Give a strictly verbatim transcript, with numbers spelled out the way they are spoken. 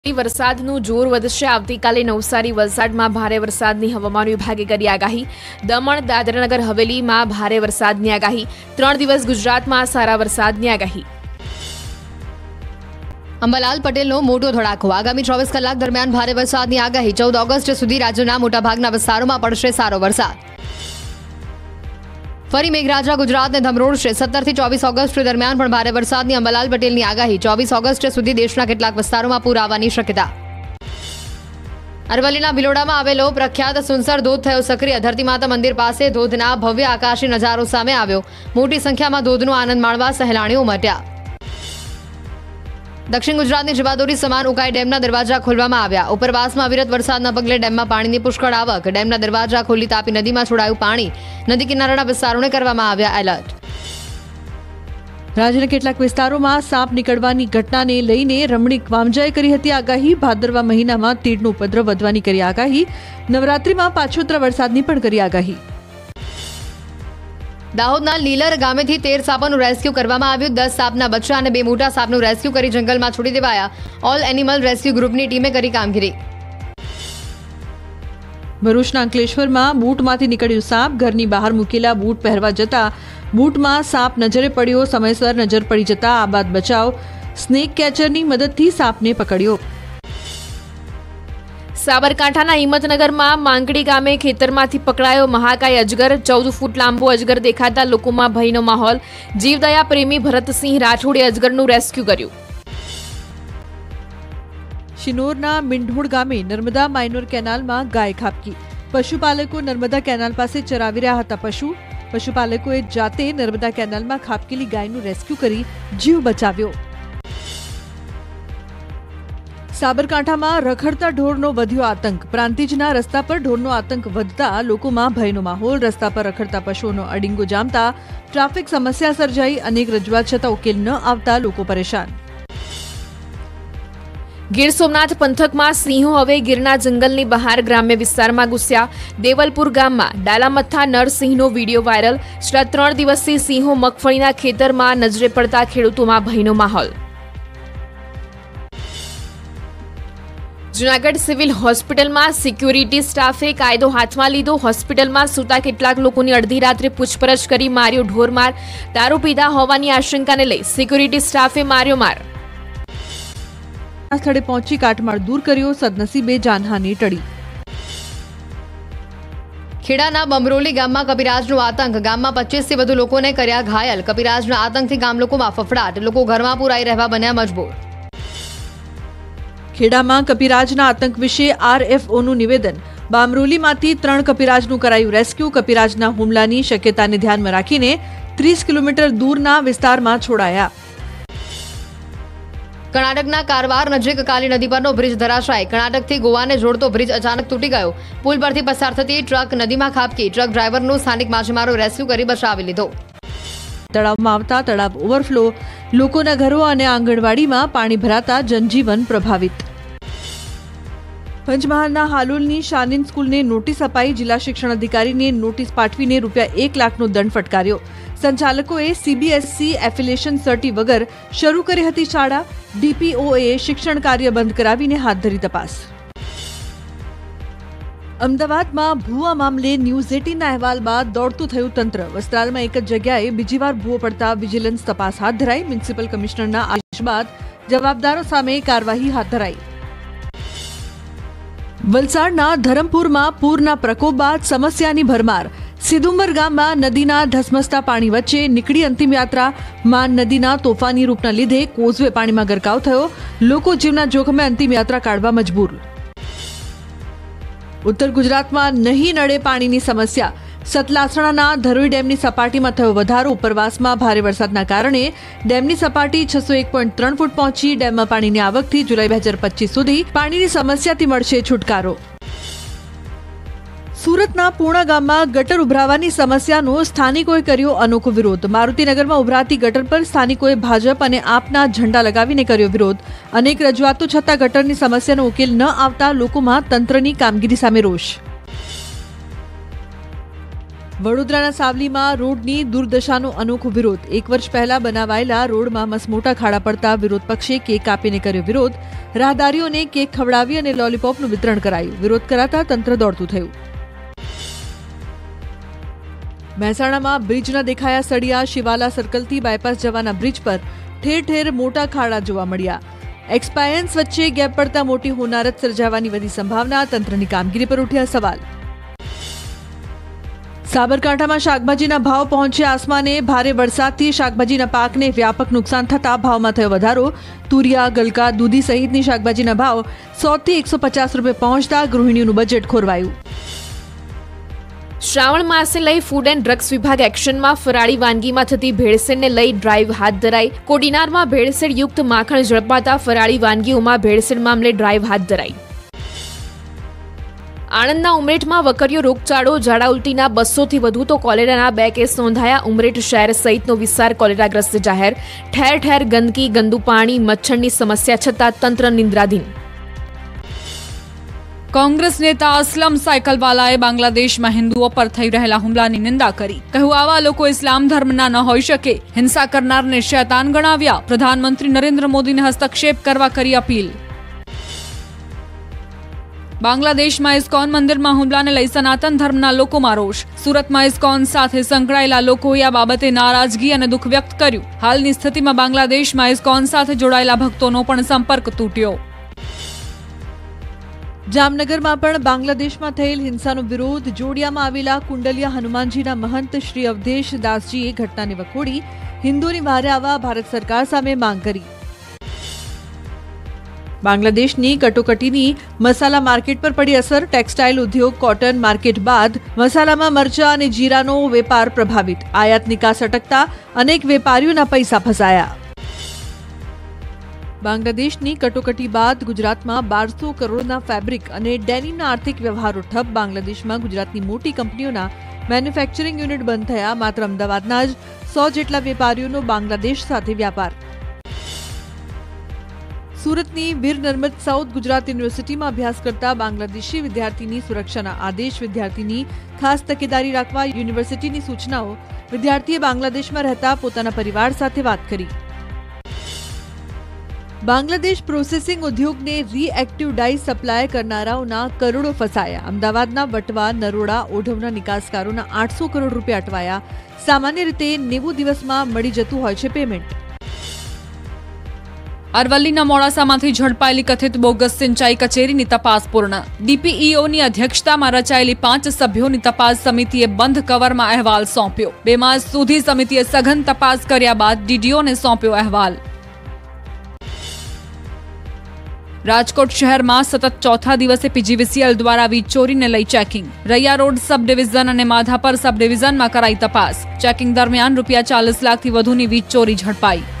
વરસાદનું જોર વધશે. આવતીકાલે નવસારી વલસાડમાં ભારે વરસાદની હવામાન વિભાગે કરી આગાહી. દમણ દાદરા નગર હવેલીમાં ભારે વરસાદની આગાહી. ત્રણ દિવસ ગુજરાતમાં સારા વરસાદની આગાહી. અંબાલાલ પટેલનો મોટો ધડાકો. આગામી ચોવીસ કલાક દરમિયાન ભારે વરસાદની આગાહી. ચૌદ ઓગસ્ટ સુધી રાજ્યના મોટાભાગના વિસ્તારોમાં પડશે સારો વરસાદ. ફરી મેઘરાજા ગુજરાતને ધમરોળશે. સત્તર થી ચોવીસ ઓગસ્ટ દરમિયાન પણ ભારે વરસાદની અંબાલાલ પટેલની આગાહી. ચોવીસ ઓગસ્ટ સુધી દેશના કેટલાક વિસ્તારોમાં પૂર આવવાની શક્યતા. અરવલ્લીના ભિલોડામાં આવેલો પ્રખ્યાત સુનસર ધોધ થયો સક્રિય. ધરતી માતા મંદિર પાસે ધોધના ભવ્ય આકાશી નજારો સામે આવ્યો. મોટી સંખ્યામાં ધોધનો આનંદ માણવા સહેલાણીઓ ઉમટ્યા. દક્ષિણ ગુજરાતની જીવાદોરી સમાન ઉકાઈ ડેમના દરવાજા ખોલવામાં આવ્યા. ઉપરવાસમાં અવિરત વરસાદના પગલે ડેમમાં પાણીની પુષ્કળ આવક. ડેમના દરવાજા ખોલી તાપી નદીમાં છોડાયું પાણી. નદી કિનારાના વિસ્તારોને કરવામાં આવ્યા એલર્ટ. રાજ્યના કેટલાક વિસ્તારોમાં સાપ નીકળવાની ઘટનાને લઈને રમણીક વામજાએ કરી હતી આગાહી. ભાદરવા મહિનામાં તીડનો ઉપદ્રવ વધવાની કરી આગાહી. નવરાત્રીમાં પાછોતરા વરસાદની પણ કરી આગાહી. દાહોદના લીલર ગામેથી તેર સાપોનું રેસ્ક્યુ કરવામાં આવ્યું. દસ સાપના બચ્ચા અને બે મોટા સાપનું રેસ્ક્યુ કરી જંગલમાં છોડી દેવાયા. ઓલ એનિમલ રેસ્ક્યુ ગ્રુપની ટીમે કરી કામગીરી. ભરૂચના અંકલેશ્વરમાં બૂટમાંથી નીકળ્યું સાપ. ઘરની બહાર મૂકેલા બૂટ પહેરવા જતા બૂટમાં સાપ નજરે પડ્યો. સમયસર નજર પડી જતા આ બાદ બચાવ. સ્નેક કેચરની મદદથી સાપને પકડ્યો. સાબરકાંઠાના હિંમતનગરમાં માંગડી ગામે ખેતરમાંથી પકડાયો મહાકાય અજગર. ચૌદ ફૂટ લાંબો અજગર દેખાતા લોકોમાં ભયનો માહોલ. જીવદયા પ્રેમી ભરતસિંહ રાઠોડે અજગરનું રેસ્ક્યુ કર્યું. શિનોરના મીંઢોળ ગામે નર્મદા માઇનોર કેનાલમાં ગાય ખાબકી. પશુપાલકો નર્મદા કેનાલ પાસે ચરાવી રહ્યા હતા પશુ. પશુપાલકોએ જાતે નર્મદા કેનાલમાં ખાબકેલી ગાયનું રેસ્ક્યુ કરી જીવ બચાવ્યો. સાબરકાંઠામાં રખડતા ઢોરનો વધ્યો આતંક. પ્રાંતિજના રસ્તા પર ઢોરનો આતંક વધતા લોકોમાં ભયનો માહોલ. રસ્તા પર રખડતા પશુઓનો અડીંગો જામતા ટ્રાફિક સમસ્યા સર્જાઈ. અનેક રજૂઆત છતાં ઉકેલ ન આવતા લોકો પરેશાન. ગીર સોમનાથ પંથકમાં સિંહો હવે ગીરના જંગલની બહાર ગ્રામ્ય વિસ્તારમાં ઘૂસ્યા. દેવલપુર ગામમાં ડાલામથ્થા નરસિંહનો વિડીયો વાયરલ. છેલ્લા ત્રણ દિવસથી સિંહો મગફળીના ખેતરમાં નજરે પડતા ખેડૂતોમાં ભયનો માહોલ. જૂનાગઢ સિવિલ હોસ્પિટલમાં સિક્યુરિટી સ્ટાફે કાયદો હાથમાં લીધો. હોસ્પિટલમાં સૂતા કેટલાક લોકોની અડધી રાત્રે પૂછપરછ કરી માર્યો ઢોરમાર. દારૂ પીધા હોવાની આશંકાને લઈ સિક્યુરિટી સ્ટાફે માર્યો માર. સ્થળે પહોંચી કાટમાળ દૂર કર્યો. સદનસીબે જાનહાનિ ટળી. ખેડાના બમરોલી ગામમાં કપિરાજનો આતંક. ગામમાં પચીસ થી વધુ લોકોને કર્યા ઘાયલ. કપિરાજના આતંકથી ગામ લોકોમાં ફફડાટ. લોકો ઘરમાં પુરાઈ રહેવા બન્યા મજબૂર. ખેડામાં કપિરાજના આતંક વિશે આરએફઓનું નિવેદન. બામરોલીમાંથી ત્રણ કપિરાજનું કરાયું રેસ્ક્યુ. કપિરાજના હુમલાની શક્યતાને ધ્યાનમાં રાખીને ત્રીસ કિલોમીટર દૂરના વિસ્તારમાં છોડાયા. કર્ણાટકના કારવાર નજીક કાલી નદી પરનો બ્રિજ ધરાશાય. કર્ણાટકથી ગોવાને જોડતો બ્રિજ અચાનક તૂટી ગયો. પુલ પરથી પસાર થતી ટ્રક નદીમાં ખાબકી. ટ્રક ડ્રાઈવરનું સ્થાનિક માછીમારો રેસ્ક્યુ કરી બચાવી લીધો. તળાવમાં આવતા તળાવ ઓવરફ્લો. લોકોના ઘરો અને આંગણવાડીમાં પાણી ભરાતા જનજીવન પ્રભાવિત. પંચમહાલના હાલોલની શાલીન સ્કૂલને નોટિસ અપાઈ. જિલ્લા શિક્ષણ અધિકારીને નોટિસ પાઠવીને રૂપિયા એક લાખનો દંડ ફટકાર્યો. સંચાલકોએ સીબીએસઈ એફિલિએશન સર્ટી વગર શરૂ કરી હતી શાળા. ડીપીઓએ શિક્ષણ કાર્ય બંધ કરાવીને હાથ ધરી તપાસ. અમદાવાદમાં ભૂવા મામલે ન્યૂઝ એટીનના અહેવાલ બાદ દોડતું થયું તંત્ર. વસ્ત્રાલમાં એક જ જગ્યાએ બીજી વાર ભૂવો પડતા વિજિલન્સ તપાસ હાથ ધરાઈ. મ્યુનિસિપલ કમિશનરના આદેશ બાદ જવાબદારો સામે કાર્યવાહી હાથ ધરાઈ. વલસાડના ધરમપુરમાં પૂરના પ્રકોપ બાદ સમસ્યાની ભરમાર. સિદુંબર ગામમાં નદીના ધસમસતા પાણી વચ્ચે નીકળી અંતિમ યાત્રા. માન નદીના તોફાની રૂપના લીધે કોઝવે પાણીમાં ગરકાવ થયો. લોકો જીવના જોખમે અંતિમ યાત્રા કાઢવા મજબૂર. ઉત્તર ગુજરાતમાં નહીં નડે પાણીની સમસ્યા. સતલાસણાના ધરોઈ ડેમની સપાટીમાં થયો વધારો. ઉપરવાસમાં ભારે વરસાદના કારણે ડેમની સપાટી છસો એક પોઈન્ટ ત્રણ ફૂટ પહોંચી. ડેમમાં પાણીની આવકથી જુલાઈ બે હજાર પચીસ સુધી પાણીની સમસ્યાથી મળશે છુટકારો. સુરતના પૂર્ણા ગામમાં ગટર ઉભરાવાની સમસ્યાનો સ્થાનિકોએ કર્યો અનોખો વિરોધ. મારુતિનગરમાં ઉભરાતી ગટર પર સ્થાનિકોએ ભાજપ અને આપના ઝંડા લગાવીને કર્યો વિરોધ. અનેક રજૂઆતો છતાં ગટરની સમસ્યાનો ઉકેલ ન આવતા લોકોમાં તંત્રની કામગીરી સામે રોષ. વડોદરાના સાવલીમાં રોડની દુર્દશાનો અનોખો વિરોધ. એક વર્ષ પહેલા બનાવાયેલા રોડમાં મસમોટા ખાડા પડતા વિરોધ પક્ષે કેક કાપીને કર્યો વિરોધ. રાહદારીઓને કેક ખવડાવી અને લોલીપોપનું વિતરણ કરાયું. વિરોધ કરાતા તંત્ર દોડતું થયું. મહેસાણામાં બ્રિજના દેખાયા સળિયા. શિવાલા સર્કલથી બાયપાસ જવાના બ્રિજ પર ઠેર ઠેર મોટા ખાડા જોવા મળ્યા. એક્સપાયન્સ વચ્ચે ગેપ પડતા મોટી હોનારત સર્જાવાની વધી સંભાવના. તંત્રની કામગીરી પર ઉઠ્યા સવાલ. સાબરકાંઠામાં શાકભાજીના ભાવ પહોંચ્યા આસમાને. ભારે વરસાદથી શાકભાજીના પાકને વ્યાપક નુકસાન થતા ભાવમાં થયો વધારો. તુરિયા, ગલકા, દૂધી સહિતની શાકભાજીના ભાવ સો થી એકસો પચાસ રૂપિયા પહોંચતા ગૃહિણીઓનું બજેટ ખોરવાયું. શ્રાવણ માસે લઈ ફૂડ એન્ડ ડ્રગ્સ વિભાગ એક્શનમાં. ફરાળી વાનગીમાં થતી ભેળસેળને લઈ ડ્રાઈવ હાથ ધરાઈ. કોડીનારમાં ભેળસેળ યુક્ત માખણ ઝડપાતા ફરાળી વાનગીઓમાં ભેળસેળ મામલે ડ્રાઈવ હાથ ધરાઈ. આણંદના ઉમરેઠમાં વકર્યો રોગચાળો. ઝાડા ઉલટીના બસો થી વધુ તો કોલેરાના બે કેસ નોંધાયા. ઉમરેઠ શહેર સહિતનો વિસ્તાર કોલેરાગ્રસ્ત જાહેર. ઠેર ઠેર ગંદકી, ગંદુ પાણી, મચ્છરની સમસ્યા છતાં તંત્ર નિંદ્રાધીન. કોંગ્રેસ નેતા અસલમ સાયકલવાલાએ બાંગ્લાદેશમાં હિન્દુઓ પર થઈ રહેલા હુમલાની નિંદા કરી. કહ્યું, આવા લોકો ઇસ્લામ ધર્મના ન હોઈ શકે. હિંસા કરનારને શૈતાન ગણાવ્યા. પ્રધાનમંત્રી નરેન્દ્ર મોદીને હસ્તક્ષેપ કરવા કરી અપીલ. બાંગ્લાદેશમાં ઇસ્કોન મંદિરમાં હુમલાને લઈ સનાતન ધર્મના લોકોમાં રોષ. સુરતમાં ઇસ્કોન સાથે સંકળાયેલા લોકોએ આ બાબતે નારાજગી અને દુઃખ વ્યક્ત કર્યું. હાલની સ્થિતિમાં બાંગ્લાદેશમાં ઇસ્કોન સાથે જોડાયેલા ભક્તોનો પણ સંપર્ક તૂટ્યો. જામનગરમાં પણ બાંગ્લાદેશમાં થયેલ હિંસાનો વિરોધ. જોડિયામાં આવેલા કુંડલિયા હનુમાનજીના મહંત શ્રી અવધેશ દાસજીએ ઘટનાને વખોડી. હિન્દુઓની બહાર આવવા ભારત સરકાર સામે માંગ કરી. બાંગ્લાદેશની કટોકટીની મસાલા માર્કેટ પર પડી અસર. ટેક્સટાઇલ ઉદ્યોગ, કોટન માર્કેટ બાદ મસાલામાં મરચા અને જીરાનો વેપાર પ્રભાવિત. આયાત નિકાસ અટકતા અનેક વેપારીઓના પૈસા ફસાયા. બાંગ્લાદેશની કટોકટી બાદ ગુજરાતમાં બારસો કરોડના ફેબ્રિક અને ડેનિમના આર્થિક વ્યવહારો ઠપ. બાંગ્લાદેશમાં ગુજરાતની મોટી કંપનીઓના મેન્યુફેક્ચરિંગ યુનિટ બંધ થયા. માત્ર અમદાવાદના જ સો જેટલા વેપારીઓનો બાંગ્લાદેશ સાથે વ્યાપાર. સુરતની વીર નર્મદ સાઉથ ગુજરાત યુનિવર્સિટીમાં અભ્યાસ કરતા બાંગ્લાદેશી વિદ્યાર્થીની સુરક્ષાના આદેશ. વિદ્યાર્થીની ખાસ તકેદારી રાખવા યુનિવર્સિટીની સૂચનાઓ. વિદ્યાર્થીએ બાંગ્લાદેશમાં રહેતા પોતાના પરિવાર સાથે વાત કરી. બાંગ્લાદેશ પ્રોસેસિંગ ઉદ્યોગને રીએક્ટિવ ડાઈ સપ્લાય કરનારાઓના કરોડો ફસાયા. અમદાવાદના વટવા, નરોડા, ઓઢવના નિકાસકારોના આઠસો કરોડ રૂપિયા અટવાયા. સામાન્ય રીતે નેવું દિવસમાં મળી જતું હોય છે પેમેન્ટ. અરવલ્લીના મોડાસામાંથી ઝડપાયેલી કથિત બોગસ સિંચાઈ કચેરીની તપાસ પૂર્ણ. ડીપીઈઓની અધ્યક્ષતામાં રચાયેલી પાંચ સભ્યોની તપાસ સમિતિએ બંધ કવરમાં અહેવાલ સોંપ્યો. બે માસ સુધી સમિતિએ સઘન તપાસ કર્યા બાદ ડીડીઓને સોંપ્યો અહેવાલ. રાજકોટ શહેરમાં સતત ચોથા દિવસે પીજીવીસીએલ દ્વારા વીજ ચોરીને લઈ checking. Raiya road sub division અને માધાપર સબ ડિવિઝનમાં કરાઈ તપાસ. ચેકિંગ દરમિયાન રૂપિયા ચાલીસ લાખથી વધુની વીજ ચોરી ઝડપાઈ.